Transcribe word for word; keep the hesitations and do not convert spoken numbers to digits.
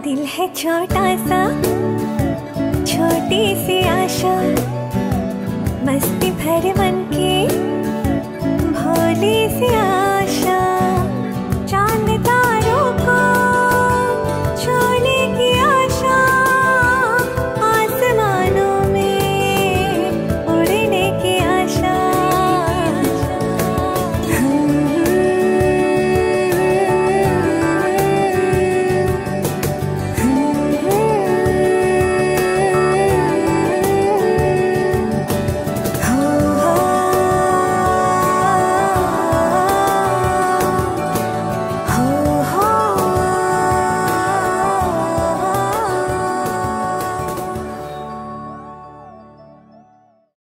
दिल है छोटा सा, छोटी सी आशा, मस्ती भरे मन की भोली सी